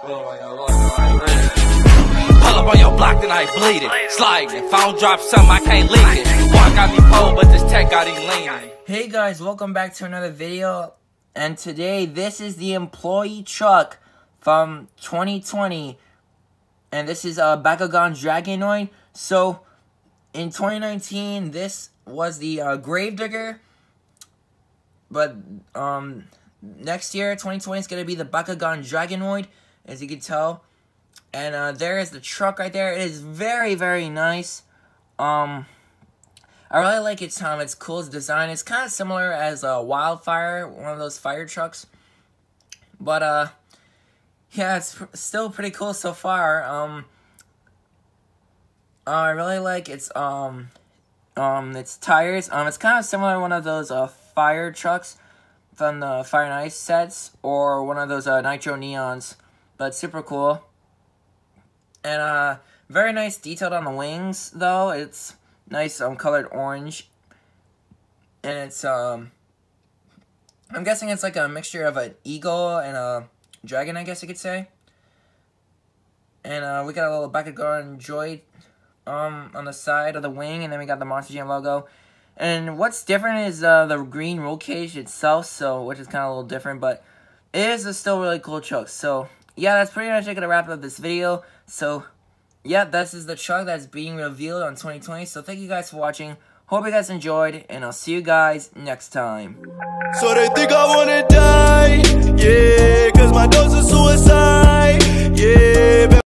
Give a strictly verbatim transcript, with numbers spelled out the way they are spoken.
Pull up on your block, then I bleed it. Sliding. If I don't drop something, I can't leak it. Walk got me cold, but this tech got him leaning. Hey guys, welcome back to another video. And today, this is the employee truck from twenty twenty. And this is a Bakugan Dragonoid. So, in twenty nineteen, this was the uh, Gravedigger. But, um, next year, twenty twenty, is going to be the Bakugan Dragonoid, as you can tell. And uh, there is the truck right there. It is very, very nice. Um, I really like its um, its cool design. It's kind of similar as a uh, Wildfire, one of those fire trucks. But uh, yeah, it's pr still pretty cool so far. Um, uh, I really like its um, um, its tires. Um, it's kind of similar to one of those uh fire trucks from the Fire and Ice sets, or one of those uh, Nitro Neons. But super cool. And, uh, very nice detailed on the wings, though. It's nice, um, colored orange. And it's, um, I'm guessing it's like a mixture of an eagle and a dragon, I guess you could say. And, uh, we got a little Bakugan droid, um, on the side of the wing, and then we got the Monster Jam logo. And what's different is, uh, the green roll cage itself, so, which is kind of a little different, but it is a still really cool truck. So, yeah, that's pretty much it. Gonna wrap up this video. So, yeah, this is the truck that's being revealed on twenty twenty. So, thank you guys for watching. Hope you guys enjoyed, and I'll see you guys next time. So they think I wanna die, yeah, cause my dose is suicide, yeah.